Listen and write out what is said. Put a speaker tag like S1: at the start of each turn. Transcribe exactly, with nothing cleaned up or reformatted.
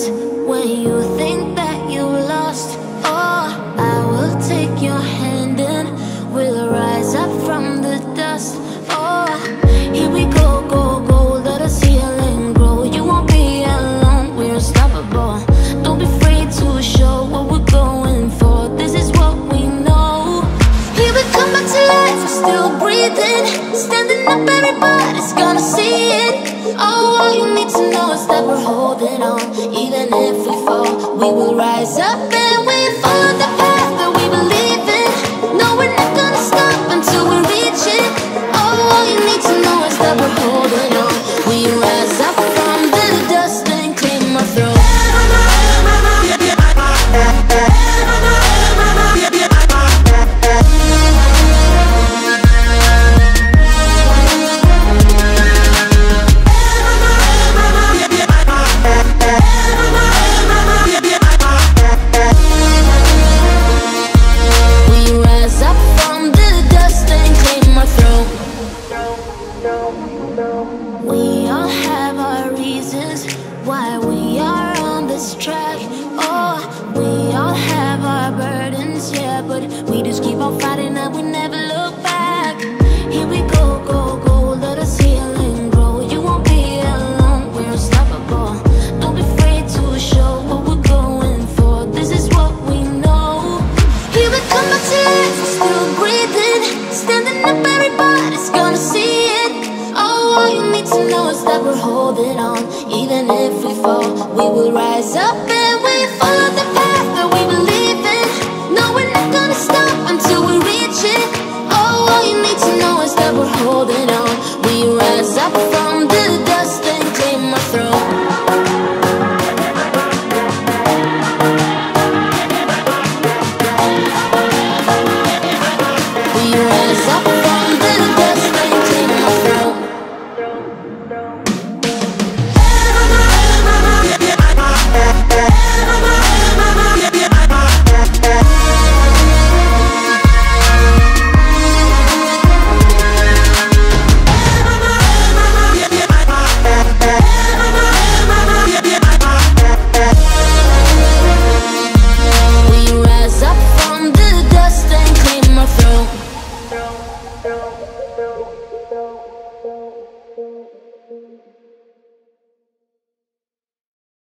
S1: trust when you think that you lost. Oh, I will take your hand and we'll rise up from the dust. Oh, here we go, go, go, let us heal and grow. You won't be alone, we're unstoppable. Don't be afraid to show what we're going for. This is what we know. Here we come back to life, we're still breathing. Standing up, everybody's gonna see it. Oh, all you need to know is that we're holding on. Even if we fall, we will rise up and we follow the path that we believe in. No, we're not gonna stop until we reach it. Oh, all you need to know is that we're holding on. We rise up from the dust and claim our throne. We all have our reasons why we are on this track. Oh, we all have our burdens, yeah, but we just keep on fighting and we never look back. Here we go, go, go, let us heal and grow. You won't be alone, we're unstoppable. Don't be afraid to show what we're going for. This is what we know. Here we come back to life, we're still breathing. Standing up, everybody's gonna see it. All you need to know is that we're holding on. Even if we fall, we will rise up and we follow the path that we believe in. No, we're not gonna stop until we reach it. Oh, all you need to know is that we're holding on. We rise up from the dust and claim our throne. We rise up.